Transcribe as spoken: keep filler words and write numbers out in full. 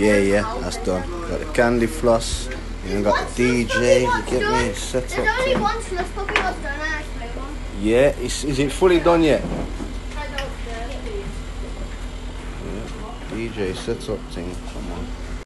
Yeah, yeah, that's done. Got the candy floss. You got the D J. You get me set up. There's only one slush puppy was done. I actually one. Yeah, is, is it fully done yet? I don't care. Yeah. D J set up thing. Come on.